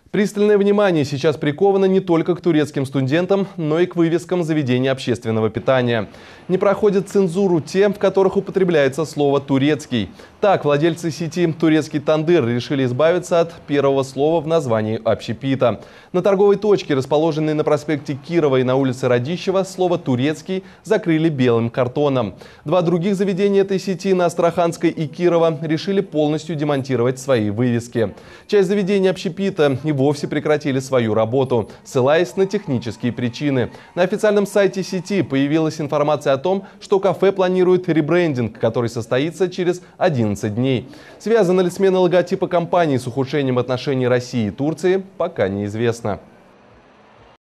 Пристальное внимание сейчас приковано не только к турецким студентам, но и к вывескам заведений общественного питания. Не проходят цензуру те, в которых употребляется слово «турецкий». Так, владельцы сети «Турецкий тандыр» решили избавиться от первого слова в названии общепита. На торговой точке, расположенной на проспекте Кирова и на улице Радищева, слово «турецкий» закрыли белым картоном. Два других заведения этой сети на Астраханской и Кирова решили полностью демонтировать свои вывески. Часть заведений общепита и вовсе прекратили свою работу, ссылаясь на технические причины. На официальном сайте сети появилась информация о том, что кафе планирует ребрендинг, который состоится через 11 дней. Связана ли смена логотипа компании с ухудшением отношений России и Турции, пока неизвестно.